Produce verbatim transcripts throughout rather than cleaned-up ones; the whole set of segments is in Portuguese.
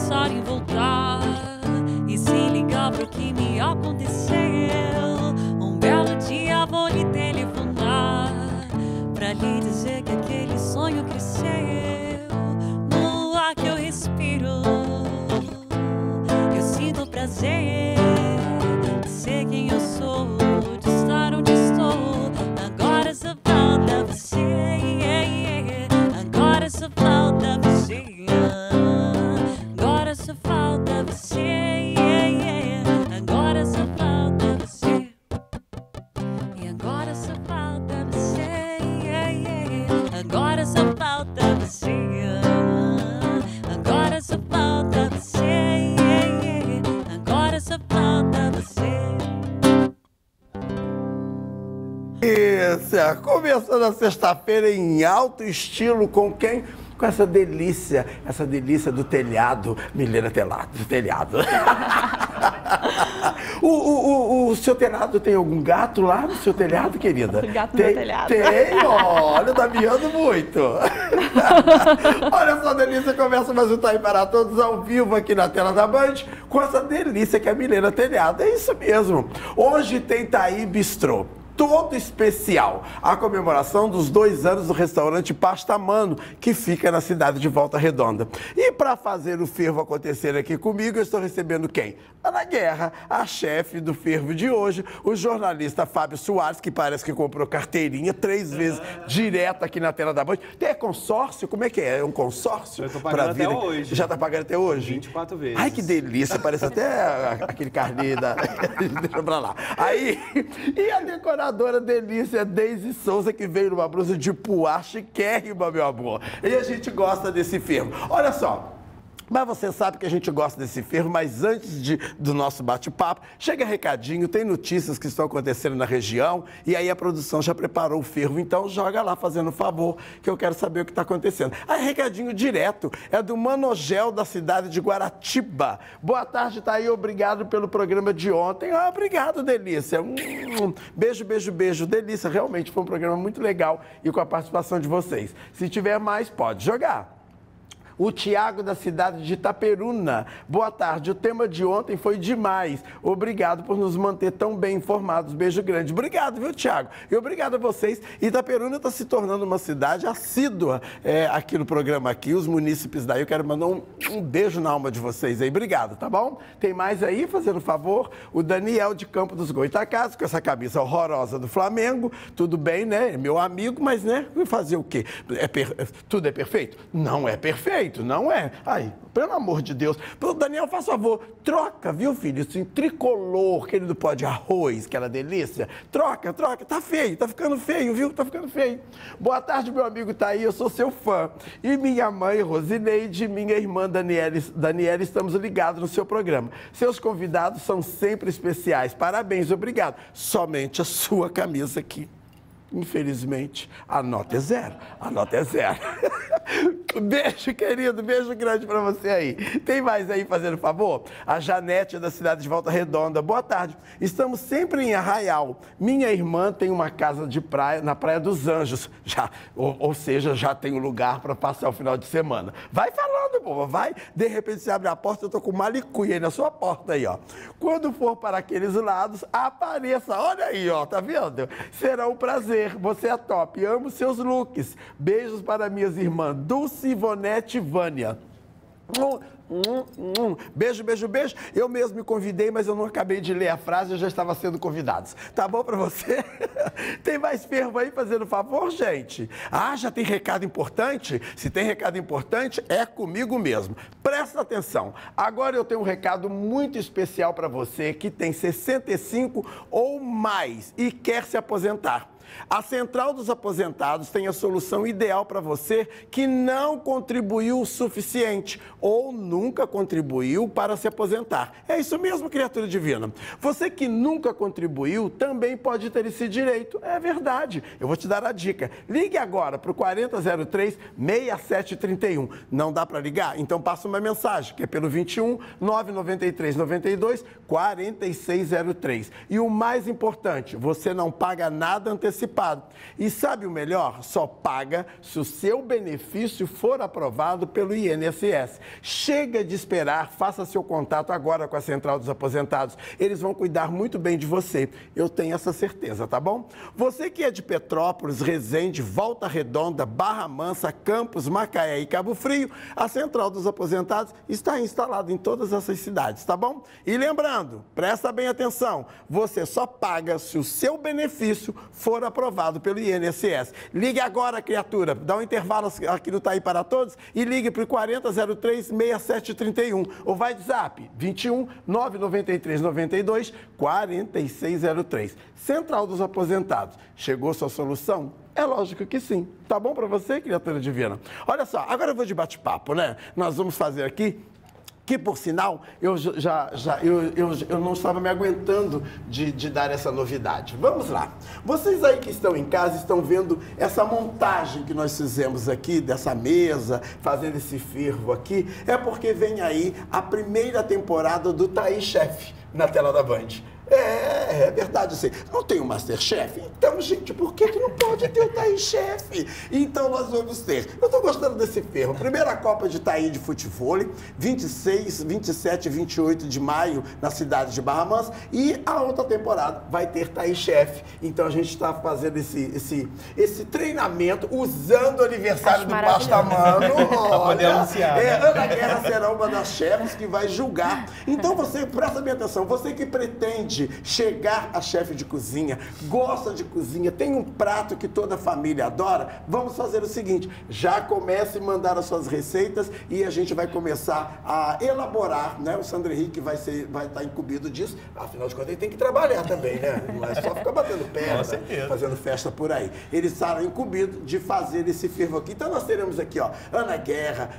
pensar em voltar e se ligar pro que me aconteceu. Um belo dia vou lhe telefonar pra lhe dizer que aquele sonho cresceu. No ar que eu respiro, eu sinto prazer de ser quem eu sou, de estar onde estou. Agora só falta você, agora só falta você, agora só falta você, agora só falta você, e agora só falta você, agora só falta você, agora só falta você, agora só falta você. Isso, começando a sexta-feira em alto estilo com quem? Com essa delícia, essa delícia do telhado, Milena Telado, do telhado. o, o, o, o seu telhado tem algum gato lá no seu telhado, querida? Gato tem, no meu telhado. Tem, olha, tá miando muito. Olha só, delícia, começa mais um Tá Aí para Todos ao vivo aqui na tela da Band, com essa delícia que é a Milena Telhado. É isso mesmo. Hoje tem Tá Aí Bistrô. Todo especial, a comemoração dos dois anos do restaurante Pasta Mano, que fica na cidade de Volta Redonda. E para fazer o fervo acontecer aqui comigo, eu estou recebendo quem? Ana Guerra, a chefe do fervo de hoje, o jornalista Fábio Soares, que parece que comprou carteirinha três vezes direto aqui na tela da Band. Tem consórcio? Como é que é? É um consórcio? Eu tô pagando até hoje. Já tá pagando até hoje? vinte e quatro vezes. Ai, que delícia, parece até aquele carnê da... Deixa pra lá. Aí, e a decoração? A adora delícia Deise Souza, que veio numa blusa de puá chiquérrima, meu amor. E a gente gosta desse fervo. Olha só. Mas você sabe que a gente gosta desse fervo, mas antes de, do nosso bate-papo, chega recadinho, tem notícias que estão acontecendo na região, e aí a produção já preparou o fervo, então joga lá, fazendo um favor, que eu quero saber o que está acontecendo. Aí, recadinho direto, é do Manogel, da cidade de Guaratiba. Boa tarde, tá aí, obrigado pelo programa de ontem. Ah, obrigado, Delícia. Hum, beijo, beijo, beijo. Delícia, realmente foi um programa muito legal e com a participação de vocês. Se tiver mais, pode jogar. O Tiago, da cidade de Itaperuna. Boa tarde, o tema de ontem foi demais. Obrigado por nos manter tão bem informados. Beijo grande. Obrigado, viu, Tiago? E obrigado a vocês. Itaperuna está se tornando uma cidade assídua é, aqui no programa aqui. Os munícipes daí, eu quero mandar um, um beijo na alma de vocês aí. Obrigado, tá bom? Tem mais aí, fazendo favor? O Daniel de Campo dos Goitacazes, com essa camisa horrorosa do Flamengo. Tudo bem, né? É meu amigo, mas, né? Fazer o quê? É per... Tudo é perfeito? Não é perfeito. Não é? Ai, pelo amor de Deus. Daniel, faz favor, troca, viu, filho? Isso em tricolor, aquele do pó de arroz, aquela delícia. Troca, troca. Tá feio, tá ficando feio, viu? Tá ficando feio. Boa tarde, meu amigo tá aí, eu sou seu fã. E minha mãe, Rosineide, e minha irmã, Daniela, Daniela, estamos ligados no seu programa. Seus convidados são sempre especiais. Parabéns, obrigado. Somente a sua camisa aqui. Infelizmente, a nota é zero. A nota é zero. Beijo, querido. Beijo grande pra você aí. Tem mais aí, fazendo favor? A Janete, da cidade de Volta Redonda. Boa tarde. Estamos sempre em Arraial. Minha irmã tem uma casa de praia na Praia dos Anjos. Já, ou, ou seja, já tem um lugar para passar o final de semana. Vai falando, povo. Vai. De repente, você abre a porta, eu tô com malicuia aí na sua porta aí, ó. Quando for para aqueles lados, apareça. Olha aí, ó. Tá vendo? Será um prazer. Você é top. Amo seus looks. Beijos para minhas irmãs Dulce, Ivonete e Vânia. Hum, hum, hum. Beijo, beijo, beijo. Eu mesmo me convidei, mas eu não acabei de ler a frase, eu já estava sendo convidado. Tá bom para você? Tem mais fervo aí, fazendo favor, gente? Ah, já tem recado importante? Se tem recado importante, é comigo mesmo. Presta atenção. Agora eu tenho um recado muito especial para você que tem sessenta e cinco ou mais e quer se aposentar. A Central dos Aposentados tem a solução ideal para você que não contribuiu o suficiente ou nunca contribuiu para se aposentar. É isso mesmo, criatura divina. Você que nunca contribuiu também pode ter esse direito. É verdade. Eu vou te dar a dica. Ligue agora para o quarenta zero três, sessenta e sete trinta e um. Não dá para ligar? Então passa uma mensagem, que é pelo vinte e um, nove noventa e três, noventa e dois, quarenta e seis zero três. E o mais importante, você não paga nada antecipado. antecipado. E sabe o melhor? Só paga se o seu benefício for aprovado pelo I N S S. Chega de esperar, faça seu contato agora com a Central dos Aposentados. Eles vão cuidar muito bem de você. Eu tenho essa certeza, tá bom? Você que é de Petrópolis, Resende, Volta Redonda, Barra Mansa, Campos, Macaé e Cabo Frio, a Central dos Aposentados está instalada em todas essas cidades, tá bom? E lembrando, presta bem atenção, você só paga se o seu benefício for aprovado pelo I N S S. Ligue agora, criatura, dá um intervalo aqui no Tá Aí para Todos e ligue para o quarenta zero três, sessenta e sete trinta e um ou vai de zap vinte e um, nove nove três, nove dois, quarenta e seis zero três. Central dos Aposentados, chegou sua solução? É lógico que sim. Tá bom para você, criatura divina? Olha só, agora eu vou de bate-papo, né? Nós vamos fazer aqui, que por sinal, eu já, já eu, eu, eu não estava me aguentando de, de dar essa novidade. Vamos lá. Vocês aí que estão em casa estão vendo essa montagem que nós fizemos aqui, dessa mesa, fazendo esse fervo aqui, é porque vem aí a primeira temporada do Tá Aí Chefe na tela da Band. É, é verdade, assim. Não tem o Masterchef? Então, gente, por que, que não pode ter o Tá Aí Chefe? Então, nós vamos ter. Eu tô gostando desse ferro. Primeira Copa de Tá Aí de futebol, vinte e seis, vinte e sete e vinte e oito de maio, na cidade de Barra Mansa. E a outra temporada vai ter Tá Aí Chefe. Então, a gente está fazendo esse, esse, esse treinamento usando o aniversário Acho do Pastamano. Pra poder anunciar. É, Ana Guerra será uma das chefes que vai julgar. Então, você, presta bem atenção, você que pretende chegar a chefe de cozinha, gosta de cozinha, tem um prato que toda a família adora, vamos fazer o seguinte, já comece a mandar as suas receitas e a gente vai começar a elaborar, né? O Sandro Henrique vai, ser, vai estar incumbido disso, afinal de contas ele tem que trabalhar também, né? Não é só ficar batendo perna, fazendo festa por aí. Ele estará incumbido de fazer esse fervo aqui. Então nós teremos aqui, ó, Ana Guerra,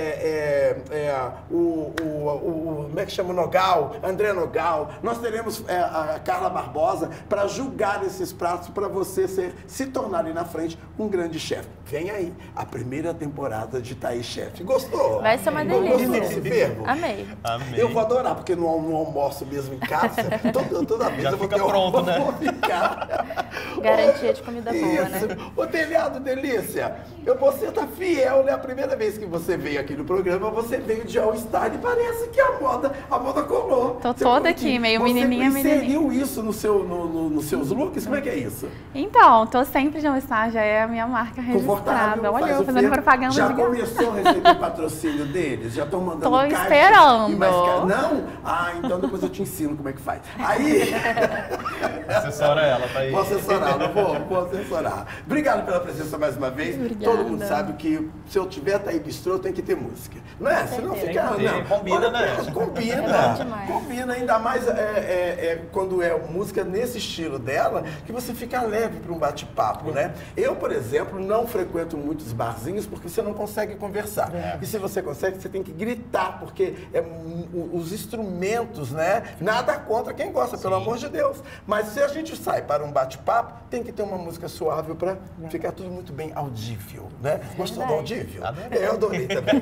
é, é, é, o, o, o, como é que chama? O Nogal, André Nogal, nós teremos É, a Carla Barbosa para julgar esses pratos para você ser, se tornar ali na frente um grande chefe. Vem aí a primeira temporada de Tá Aí Chefe. Gostou? Vai ser uma delícia. Gostou desse fervo? Amei. Amei. Eu vou adorar, porque no, no almoço mesmo em casa, toda, toda vez Já eu vou fica ter pronto, um, né? vou ficar. Garantia de comida boa, Isso. né? Ô, Telhado, delícia, eu, você tá fiel, né? A primeira vez que você veio aqui no programa, você veio de All Star e parece que a moda, a moda colou. Tô Você toda foi aqui, que- meio você menininha, inseriu menininha. isso no seu, no, no, nos seus looks? Como é que é isso? Então, tô sempre de All-Star, já é a minha marca registrada. Olha, eu faz o fazendo fervo. propaganda Já de graça. começou a receber patrocínio deles? Já estão mandando Tô caixa esperando. e mais ca- Não? Ah, então depois eu te ensino como é que faz. Aí... Assessora ela, tá aí. Vou assessorar, não vou? Vou assessorar. Obrigado pela presença mais uma vez. Obrigada. Todo mundo sabe que se eu tiver Tá Aí Bistrô, tem que ter música. Não é? Senão certeza. fica... Tem que ter, Não. combina, Olha, né? Combina. É bom demais. Combina, ainda mais é, é, é, quando é música nesse estilo dela, que você fica leve para um bate-papo, né? Eu, por exemplo, não frequento muitos barzinhos porque você não consegue conversar. É. E se você consegue, você tem que gritar, porque é, o- os instrumentos, né? Nada contra quem gosta, pelo amor de Deus. Mas se a gente sai para um bate-papo, tem que ter uma música suave para ficar tudo muito bem audível, né? Gostou do audível? Adorei. É, eu adorei também.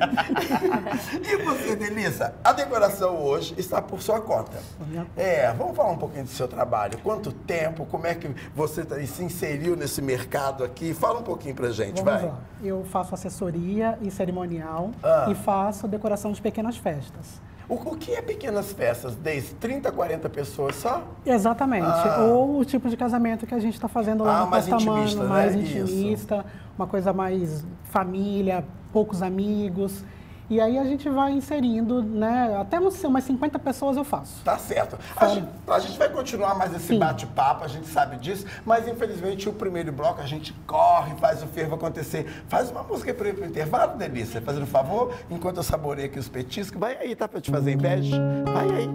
E você, Delissa, a decoração hoje está por sua conta. É, vamos falar um pouquinho do seu trabalho. Quanto tempo, como é que você tá- se inseriu nesse mercado aqui? Fala um pouquinho pra gente, Vamos vai. lá. Eu faço assessoria e cerimonial Ah. e faço decoração de pequenas festas. O, o que é pequenas festas? Desde trinta, quarenta pessoas só? Exatamente. Ah. Ou o tipo de casamento que a gente está fazendo lá Ah, no mais Pastamano, intimista, né? mais Isso. intimista, uma coisa mais família, poucos amigos. E aí a gente vai inserindo, né? Até umas umas cinquenta pessoas eu faço. Tá certo. A Fala. gente, a gente vai continuar mais esse Sim. bate-papo, a gente sabe disso, mas infelizmente o primeiro bloco a gente corre, faz o fervo acontecer. Faz uma música para ir pro intervalo, Delícia, fazendo um favor, enquanto eu saboreio aqui os petiscos. Vai aí, tá? Pra te fazer inveja. Vai aí.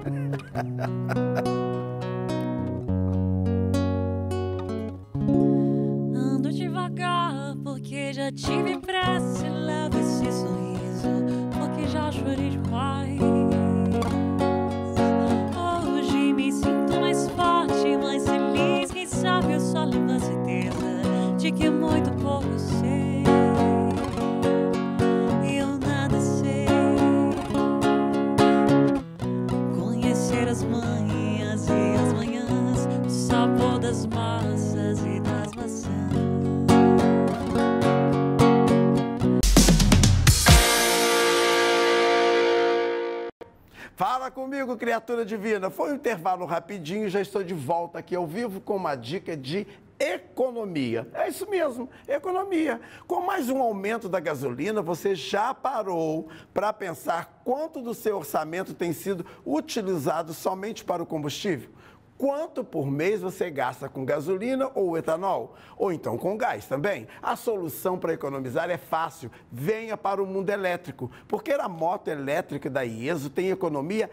Ando devagar porque já tive pressa. Leva esse sorriso porque já chorei demais. Hoje me sinto mais forte, mais feliz. Quem sabe eu só levo a certeza de que muito pouco eu sei. E eu nada sei. Conhecer as manhãs e as manhãs, o sabor das massas e das Fala comigo, criatura divina. Foi um intervalo rapidinho, já estou de volta aqui ao vivo com uma dica de economia. É isso mesmo, economia. Com mais um aumento da gasolina, você já parou para pensar quanto do seu orçamento tem sido utilizado somente para o combustível? Quanto por mês você gasta com gasolina ou etanol? Ou então com gás também? A solução para economizar é fácil. Venha para o mundo elétrico, porque a moto elétrica da IESO tem economia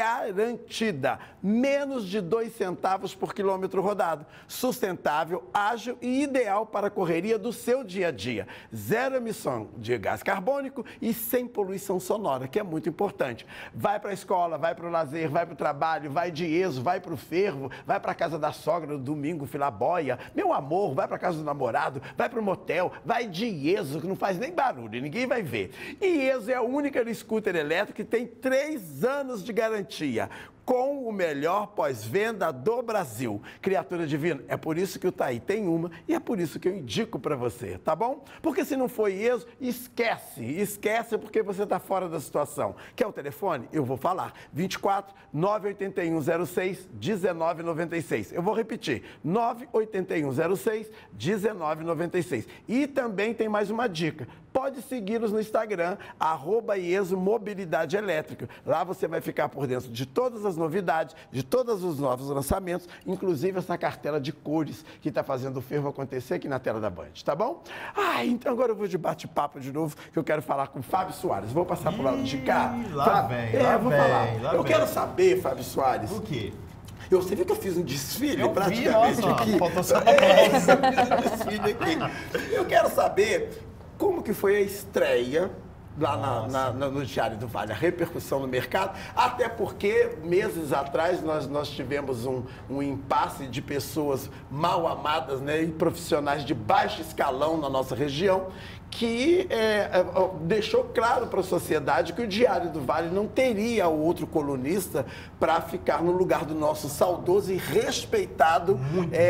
garantida. Menos de dois centavos por quilômetro rodado. Sustentável, ágil e ideal para a correria do seu dia a dia. Zero emissão de gás carbônico e sem poluição sonora, que é muito importante. Vai para a escola, vai para o lazer, vai para o trabalho, vai de IESO, vai para o fervo, vai para casa da sogra no domingo, filar boia. Meu amor, vai para casa do namorado, vai para o motel, vai de IESO, que não faz nem barulho, ninguém vai ver. E IESO é a única scooter elétrico que tem três anos de garantia, com o melhor pós-venda do Brasil. Criatura divina, é por isso que o Taí tem uma e é por isso que eu indico para você, tá bom? Porque se não foi IESO, esquece, esquece porque você está fora da situação. Quer o telefone? Eu vou falar. vinte e quatro, nove oito um zero seis, dezenove noventa e seis. Eu vou repetir, nove oito um zero seis, dezenove noventa e seis. E também tem mais uma dica. Pode segui-los no Instagram, arroba IESO Mobilidade Elétrica. Lá você vai ficar por dentro de todas as novidades, de todos os novos lançamentos, inclusive essa cartela de cores que está fazendo o fervo acontecer aqui na tela da Band, tá bom? Ah, então agora eu vou de bate-papo de novo, que eu quero falar com o Fábio Soares. Vou passar por lado de cá. Lá Fábio, vem, é, lá vou vem, falar. lá Eu vem. quero saber, Fábio Soares. O quê? Eu, você viu que eu fiz um desfile Eu vi, praticamente nossa, aqui? faltou só É, eu fiz um desfile aqui. Eu quero saber como que foi a estreia lá na, na, na, no Diário do Vale, a repercussão no mercado, até porque meses atrás nós, nós tivemos um, um impasse de pessoas mal amadas, né, e profissionais de baixo escalão na nossa região, que é, é, deixou claro para a sociedade que o Diário do Vale não teria outro colunista para ficar no lugar do nosso saudoso e respeitado é,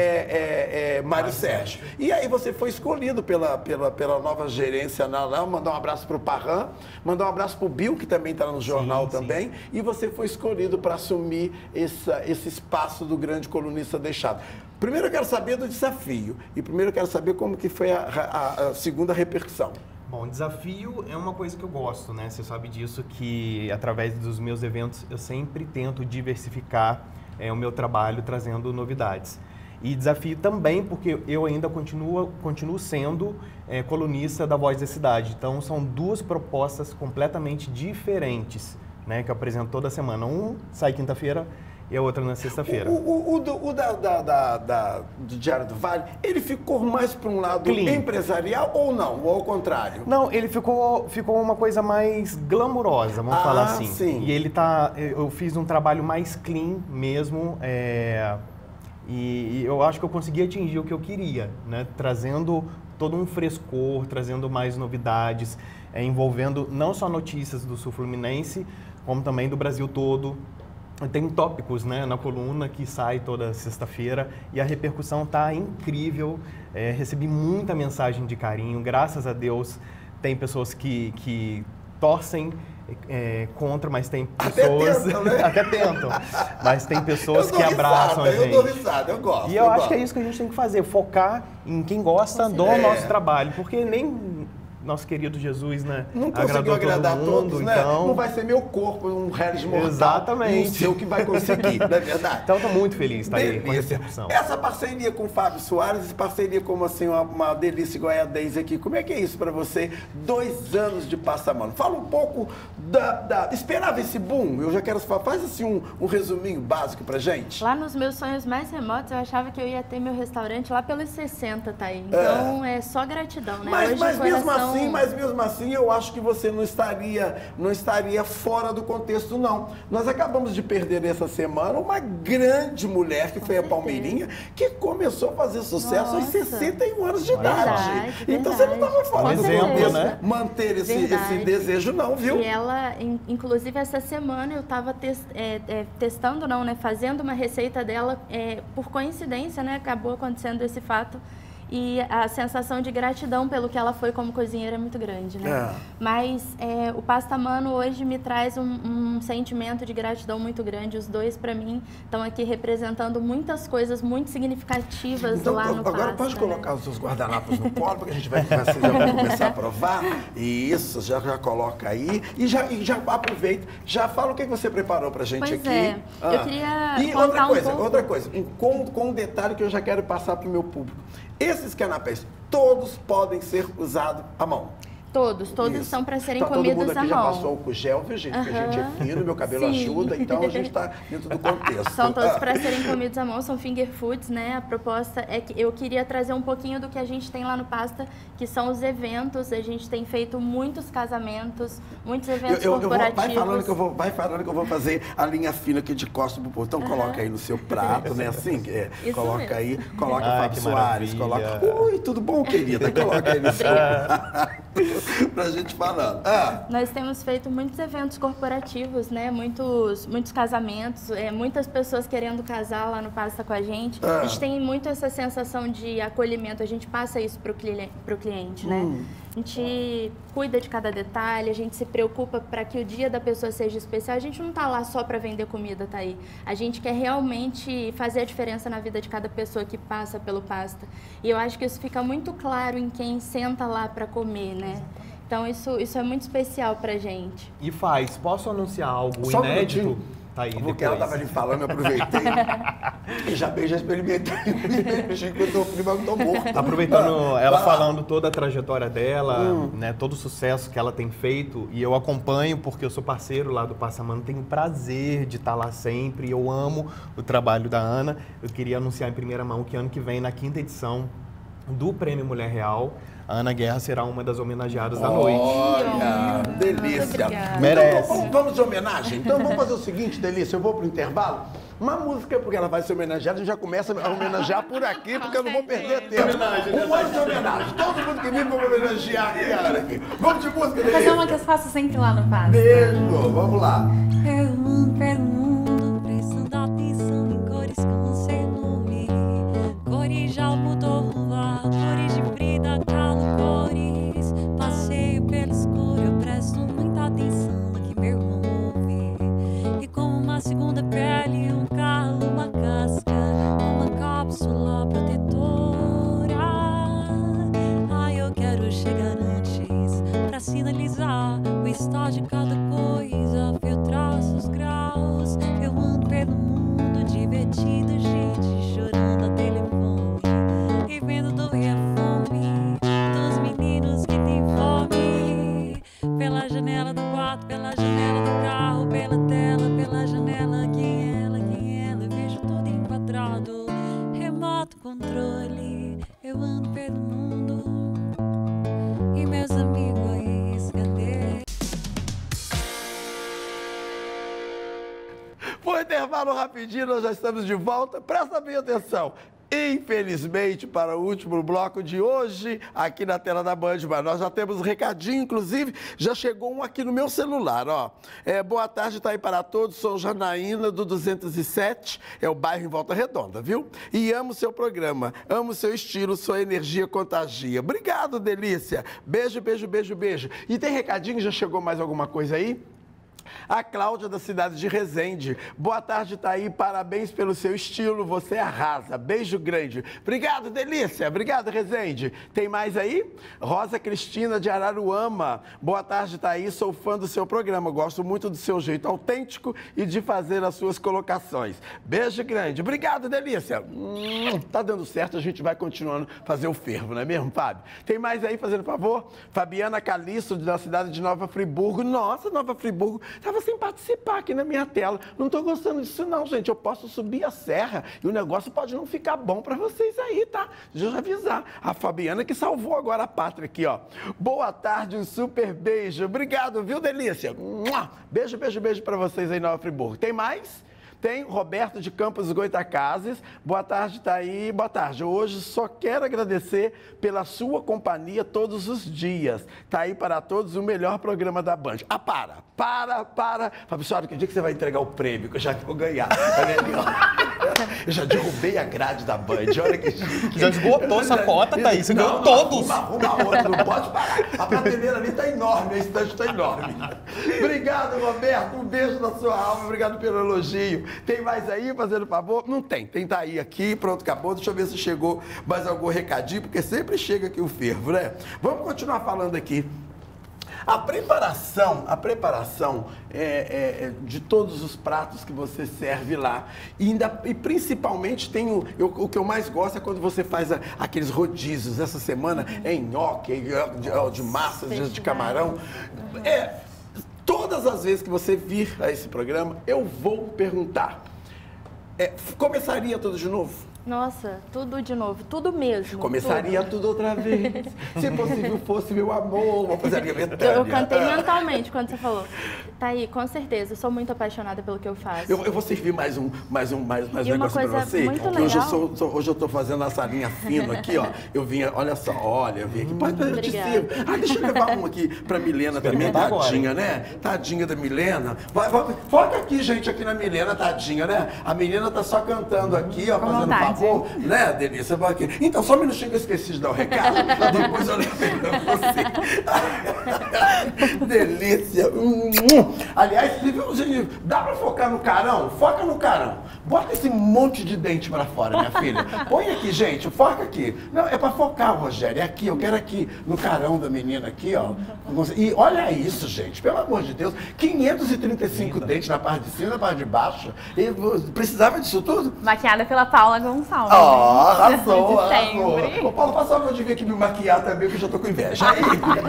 é, é, Mário Sérgio. E aí você foi escolhido pela, pela, pela nova gerência lá, mandar um abraço para o Parran, mandar um abraço para o Bill, que também está no jornal sim, também, sim. E você foi escolhido para assumir essa, esse espaço do grande colunista deixado. Primeiro eu quero saber do desafio e primeiro eu quero saber como que foi a, a, a segunda repercussão. Bom, desafio é uma coisa que eu gosto, né? Você sabe disso, que através dos meus eventos eu sempre tento diversificar é, o meu trabalho trazendo novidades. E desafio também porque eu ainda continuo, continuo sendo é, colunista da Voz da Cidade. Então são duas propostas completamente diferentes, né? Que eu apresento toda semana. Um sai quinta-feira e a outra na sexta-feira. O, o, o, do, o da, da, da, da, do Diário do Vale, ele ficou mais para um lado Clean. empresarial ou não? Ou ao contrário? Não, ele ficou, ficou uma coisa mais glamurosa, vamos Ah, falar assim. sim. E ele tá, eu fiz um trabalho mais clean mesmo, é, e, e eu acho que eu consegui atingir o que eu queria, né? Trazendo todo um frescor, trazendo mais novidades, é, envolvendo não só notícias do Sul Fluminense, como também do Brasil todo. Tem tópicos, né, na coluna que sai toda sexta-feira e a repercussão tá incrível. É, recebi muita mensagem de carinho, graças a Deus. Tem pessoas que, que torcem é, contra, mas tem pessoas... Até tentam, né? Até tentam. Mas tem pessoas Eu que dou abraçam risada, a gente. Eu dou risada, eu gosto. E eu, eu acho gosto. que é isso que a gente tem que fazer, focar em quem gosta do É. nosso trabalho. Porque nem nosso querido Jesus, né, Não conseguiu agradou agradar todo todos, mundo, né? então... Não vai ser meu corpo, um Regis mortal. Exatamente. Um seu que vai conseguir, não é verdade? Então, estou muito feliz, tá aí, com a Delícia. repercussão. Essa parceria com o Fábio Soares, essa parceria como assim, uma, uma delícia igual a Deise aqui, como é que é isso para você? Dois anos de Passamano. Fala um pouco da, da... Esperava esse boom? Eu já quero... Faz assim um, um resuminho básico pra gente. Lá nos meus sonhos mais remotos, eu achava que eu ia ter meu restaurante lá pelos sessenta, tá aí. Então, é, é só gratidão, né? Mas, Hoje, mas, o mesmo coração... assim, mas mesmo assim, eu acho que você não estaria, não estaria fora do contexto, não. Nós acabamos de perder essa semana uma grande mulher, que foi a Palmeirinha, que começou a fazer sucesso aos Nossa. sessenta e um anos de Verdade, idade. Então você não estava verdade. fora Com do certeza. contexto, né? manter esse, Verdade. esse desejo, não, viu? E ela, in- inclusive essa semana, eu estava testando, não, né? Fazendo uma receita dela, é, por coincidência, né? Acabou acontecendo esse fato. e a sensação de gratidão pelo que ela foi como cozinheira é muito grande, né? É. Mas é, o Pasta Mano hoje me traz um, um sentimento de gratidão muito grande. Os dois, para mim, estão aqui representando muitas coisas muito significativas então, lá no agora Pasta, pode né? colocar os seus guardanapos no colo, porque a gente vai começar, já vai começar a provar. Isso, já, já coloca aí e já, e já aproveita. Já fala o que você preparou pra gente Pois aqui. é, Ah. eu queria E contar outra um coisa, pouco... outra coisa, um- com, com um detalhe que eu já quero passar pro meu público. Esses canapés, todos podem ser usados à mão. Todos, todos Isso. são para serem Então, todo comidos mundo à aqui já mão. passou álcool gel, viu, gente? Porque a gente é Aham. fino, meu cabelo Sim. ajuda, então a gente está dentro do contexto. São todos Ah. para serem comidos à mão, são finger foods, né? A proposta é que eu queria trazer um pouquinho do que a gente tem lá no Pasta, que são os eventos. A gente tem feito muitos casamentos, muitos eventos Eu, eu, eu vou, corporativos. vai, falando que eu vou, vai falando que eu vou fazer a linha fina aqui de costa pro povo. Então coloca aí no seu prato, né? Assim, é, Isso coloca mesmo. aí, coloca Ai, Fábio que Soares, maravilha. coloca. Ui, tudo bom, querida? Coloca aí no seu prato pra gente falando. Ah, Nós temos feito muitos eventos corporativos, né? Muitos, muitos casamentos, é, muitas pessoas querendo casar lá no Pasta com a gente. Ah. A gente tem muito essa sensação de acolhimento, a gente passa isso para o cliente, né? Hum. A gente cuida de cada detalhe, a gente se preocupa para que o dia da pessoa seja especial. A gente não está lá só para vender comida, tá aí. A gente quer realmente fazer a diferença na vida de cada pessoa que passa pelo Pasta. E eu acho que isso fica muito claro em quem senta lá para comer, né? Então isso, isso é muito especial pra gente. E faz, posso anunciar algo Só um inédito? minutinho. Tá aí, porque ela depois. estava ali falando, eu aproveitei e já, já experimentei. Achei que eu tô frio, mas eu tô morto. Aproveitando Ah, ela vai lá. falando toda a trajetória dela, Hum. né, todo o sucesso que ela tem feito, e eu acompanho porque eu sou parceiro lá do Pasta Mano, tenho prazer de estar lá sempre, eu amo o trabalho da Ana. Eu queria anunciar em primeira mão que ano que vem, na quinta edição do Prêmio Mulher Real, a Ana Guerra será uma das homenageadas da noite. Olha, delícia. obrigada. Merece. Então, vamos, vamos de homenagem? Então vamos fazer o seguinte, Delícia, eu vou pro intervalo. Uma música, porque ela vai ser homenageada, a gente já começa a homenagear por aqui, porque eu não vou perder tempo. Um ano de homenagem. Todo mundo que vem, vamos homenagear aqui, galera. Aqui. Vamos de música, Vou fazer Delícia. uma que eu faço sempre lá no Pasta. Beijo, vamos lá. Eu ando pelo mundo, prestando atenção em cores que eu não sei o nome. Cores de Almodóvar, cores de Frida Kahlo, cores. Passeio pelo escuro, eu presto muita atenção no que meu irmão ouve. E como uma segunda pele, um carro, uma casca, uma cápsula protetora. Ai, eu quero chegar antes pra sinalizar o estágio de cada coisa, filtrar seus graus. Eu ando pelo mundo divertido, gente chorando ao telefone e vendo doer a fome dos meninos que têm fome. Pela janela do quarto, pela janela do carro, pela tela, pela janela. Quem é ela, quem é ela? Eu vejo tudo enquadrado. Remoto controle, eu ando pelo mundo. E meus amigos, cadê? Foi intervalo rapidinho, nós já estamos de volta. Presta bem atenção. Infelizmente, para o último bloco de hoje, aqui na tela da Band, mas nós já temos recadinho, inclusive, já chegou um aqui no meu celular, ó. É, boa tarde, tá aí para todos, sou Janaína, do duzentos e sete, é o bairro em Volta Redonda, viu? E amo seu programa, amo seu estilo, sua energia contagia. Obrigado, Delícia. Beijo, beijo, beijo, beijo. E tem recadinho, já chegou mais alguma coisa aí? A Cláudia, da cidade de Resende. Boa tarde, Thaí. Parabéns pelo seu estilo. Você arrasa. Beijo grande. Obrigado, Delícia. Obrigado, Resende. Tem mais aí? Rosa Cristina, de Araruama. Boa tarde, Thaí. Sou fã do seu programa. Gosto muito do seu jeito autêntico e de fazer as suas colocações. Beijo grande. Obrigado, Delícia. Hum, tá dando certo. A gente vai continuando a fazer o fervo, não é mesmo, Fábio? Tem mais aí, fazendo favor? Fabiana Caliço, da cidade de Nova Friburgo. Nossa, Nova Friburgo. Estava sem participar aqui na minha tela. Não estou gostando disso não, gente. Eu posso subir a serra e o negócio pode não ficar bom para vocês aí, tá? Deixa eu avisar. A Fabiana que salvou agora a pátria aqui, ó. Boa tarde, um super beijo. Obrigado, viu, Delícia? Beijo, beijo, beijo para vocês aí, Nova Friburgo. Tem mais? Tem Roberto de Campos Goitacazes. Boa tarde, Thaí. Boa tarde. Hoje só quero agradecer pela sua companhia todos os dias. Thaí para todos, o melhor programa da Band. Ah, para, para, para. Fabrício, que dia que você vai entregar o prêmio, que eu já vou ganhar. Olha ali, ó. Eu já derrubei a grade da Band. Olha que chique. Já esgotou essa cota, Thaí. Você ganhou todos. Arruma, arruma outra, não pode parar. A prateleira ali está enorme, a estante está enorme. Obrigado, Roberto. Um beijo na sua alma. Obrigado pelo elogio. Tem mais aí, fazendo favor? Não tem. Tem Thaí aqui. Pronto, acabou. Deixa eu ver se chegou mais algum recadinho, porque sempre chega aqui o fervo, né? Vamos continuar falando aqui. A preparação, a preparação é, é, é de todos os pratos que você serve lá. E, ainda, e principalmente tem o, eu, o que eu mais gosto é quando você faz a, aqueles rodízios. Essa semana é nhoque, é de, de massas, de, de camarão. É, todas as vezes que você vir a esse programa, eu vou perguntar. É, começaria tudo de novo? Nossa, tudo de novo, tudo mesmo. Começaria tudo, tudo outra vez. Se possível fosse meu amor, uma coisaria Betânia. Eu cantei mentalmente quando você falou. Thaí, com certeza, eu sou muito apaixonada pelo que eu faço. Eu, eu vou servir mais um, mais um, mais, mais e um negócio pra você. Muito que hoje eu, sou, sou, hoje eu tô fazendo essa linha fina aqui, ó. Eu vinha, olha só, olha, eu vim aqui. Pode, eu te sirvo. Ah, deixa eu levar um aqui pra Milena também, tadinha, agora, né? Tadinha da Milena. Vai, vai, foca aqui, gente, aqui na Milena, tadinha, né? A Milena tá só cantando aqui, ó, fazendo favor, né? Delícia, vai aqui. Então, só um minutinho que eu esqueci de dar o recado. Depois eu levei pra você. Delícia. Aliás, dá pra focar no carão? Foca no carão. Bota esse monte de dente pra fora, minha filha. Põe aqui, gente. Foca aqui. Não, é pra focar, Rogério. É aqui. Eu quero aqui, no carão da menina aqui, ó. E olha isso, gente. Pelo amor de Deus. quinhentos e trinta e cinco dentes na parte de cima e na parte de baixo. E precisava disso tudo? Maquiada pela Paula Gonçalves. Ó. Oh, arrasou, arrasou. Sempre. Ô, Paulo, passa que eu devia que me maquiar também, que eu já tô com inveja. Aí,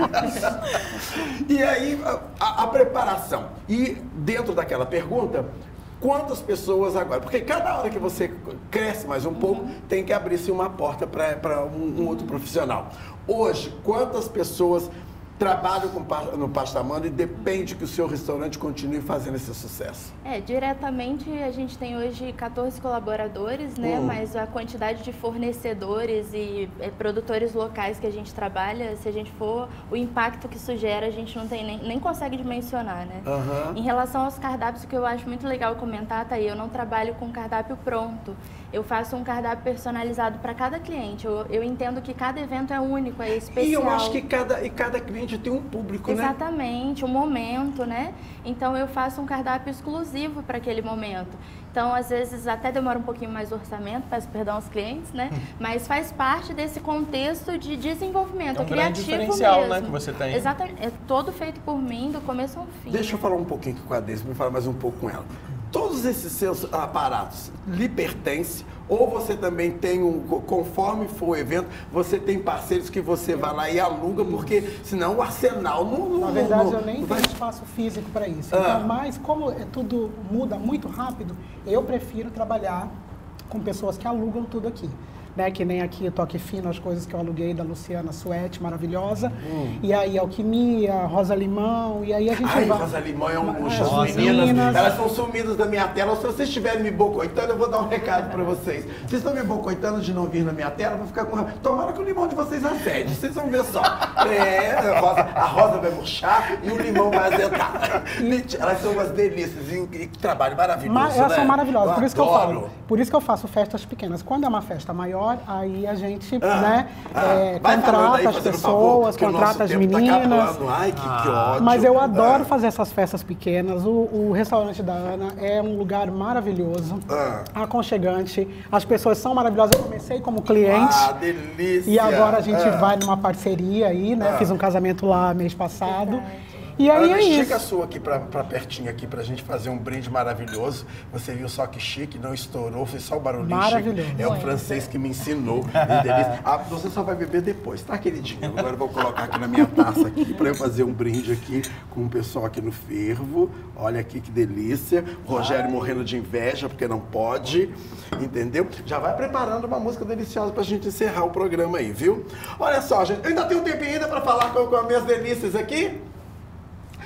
e aí, a, a preparação. E dentro daquela pergunta, quantas pessoas agora? Porque cada hora que você cresce mais um pouco, uhum. tem que abrir-se uma porta para um, um outro profissional. Hoje, quantas pessoas trabalham com, no Pastamano e depende que o seu restaurante continue fazendo esse sucesso? É, diretamente a gente tem hoje quatorze colaboradores, né? Uhum. Mas a quantidade de fornecedores e é, produtores locais que a gente trabalha, se a gente for, o impacto que isso gera, a gente não tem nem, nem consegue dimensionar, né? Uhum. Em relação aos cardápios, o que eu acho muito legal comentar, tá aí, eu não trabalho com cardápio pronto. Eu faço um cardápio personalizado para cada cliente. Eu, eu entendo que cada evento é único, é especial. E eu acho que cada, e cada cliente tem um público, Exatamente, né? Exatamente, um momento, né? Então eu faço um cardápio exclusivo para aquele momento. Então, às vezes, até demora um pouquinho mais o orçamento, peço perdão aos clientes, né? Mas faz parte desse contexto de desenvolvimento, é um criativo diferencial, mesmo. Né, que você tem. Exatamente, é todo feito por mim, do começo ao fim. Deixa eu falar um pouquinho aqui com a Deise, me falar mais um pouco com ela. Todos esses seus aparatos lhe pertencem ou você também tem um, conforme for o evento, você tem parceiros que você vai lá e aluga, porque senão o arsenal não... não Na verdade, não, eu nem não tenho vai... espaço físico para isso. Ah. Então, mas como é, tudo muda muito rápido, eu prefiro trabalhar com pessoas que alugam tudo aqui. Né, que nem aqui o Toque Fino, as coisas que eu aluguei da Luciana Suete, maravilhosa. Hum. E aí Alquimia, Rosa Limão, e aí a gente Ai, vai... Rosa Limão é um Mas, as Rosa, meninas, meninas, elas estão sumidas da minha tela. Se vocês estiverem me boicotando, eu vou dar um recado pra vocês. Vocês estão me boicotando de não vir na minha tela, eu vou ficar com... Tomara que o limão de vocês acede, vocês vão ver só. É, a Rosa, a Rosa vai murchar e o limão vai azetar. Elas são umas delícias e, e trabalho maravilhoso, Mas, elas né? são maravilhosas, eu por isso adoro. que eu falo. Por isso que eu faço festas pequenas. Quando é uma festa maior, aí a gente ah, né, ah, é, contrata aí, as pessoas, favor, contrata as meninas. Tá Ai, que, ah, que ódio. Mas eu adoro ah. fazer essas festas pequenas. O, o restaurante da Ana é um lugar maravilhoso, ah. aconchegante. As pessoas são maravilhosas. Eu comecei como cliente. Ah, delícia. E agora a gente ah. vai numa parceria aí, né? Ah. Fiz um casamento lá mês passado. Verdade. E aí Ana, é isso. chega a sua aqui pra, pra pertinho aqui pra gente fazer um brinde maravilhoso. Você viu só que chique, não estourou, fez só o barulhinho maravilhoso. chique. É o francês que me ensinou. Ah, você só vai beber depois, tá, queridinho? Agora eu vou colocar aqui na minha taça aqui pra eu fazer um brinde aqui com o pessoal aqui no fervo. Olha aqui que delícia. Rogério Ai. morrendo de inveja porque não pode, entendeu? Já vai preparando uma música deliciosa pra gente encerrar o programa aí, viu? Olha só, gente, eu ainda tenho um tempinho ainda pra falar com, com as minhas delícias aqui.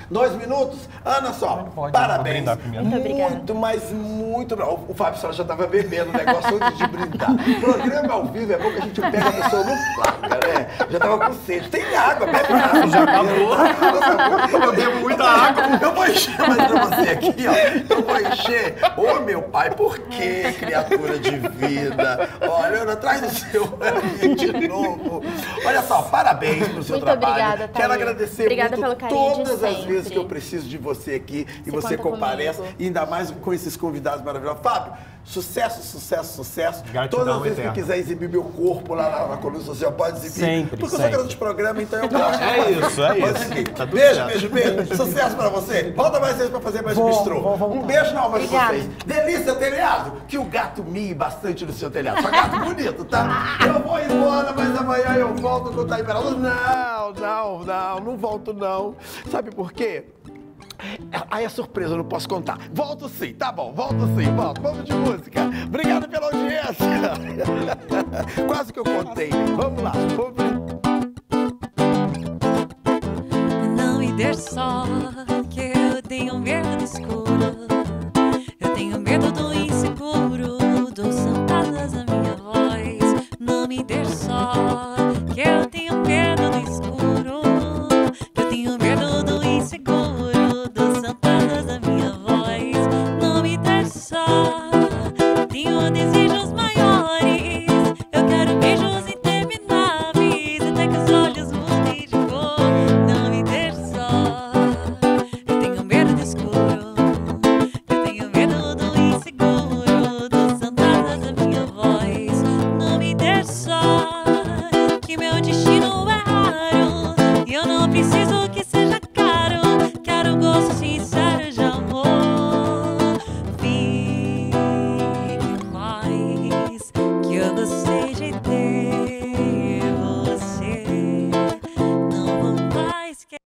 Dois minutos? Ana só, Pode, parabéns. brindar primeiro. Muito obrigada. Muito, mas muito... O, o Fábio só já estava bebendo o negócio antes de brindar. Programa ao vivo, é bom que a gente pega a pessoa no flagra, né? Já tava com sede. Tem água, bebe água. Já acabou. Eu bebo muita água. Eu vou encher mais pra você aqui, ó. Eu vou encher. Ô, meu pai, por que, criatura divina? Olha, Ana, traz o seu aqui de novo. Olha só, parabéns pelo seu Muito trabalho. obrigada, Quero Thaís. agradecer Obrigada muito pelo carinho de todas as sempre. vezes que eu preciso de você aqui e Você você conta comparece, comigo. e ainda mais com esses convidados maravilhosos. Fábio, sucesso, sucesso, sucesso. Gratidão Todas as vezes eterna. que eu quiser exibir meu corpo lá na, na coluna social, pode exibir. Sempre, Porque eu sou sempre. garoto de programa, então eu gosto. É isso, é Pode isso. seguir. Tá tudo Beijo, certo. beijo, beijo. Sucesso pra você. Volta mais vezes pra fazer mais um Vou, bistrô. vou voltar. Um beijo na alma de Obrigada. vocês. Delícia, telhado. Que o gato mie bastante no seu telhado. Só gato bonito, tá? Eu vou embora, mas amanhã eu volto com o Taí Peralta. Não, não, não, não volto não. Sabe por quê? Aí é surpresa, eu não posso contar. Volto sim, tá bom, volto sim, volto. Vamos de música. Obrigado pela audiência. Quase que eu contei. Vamos lá, vamos ver. Não me deixe só, que eu tenho medo do escuro.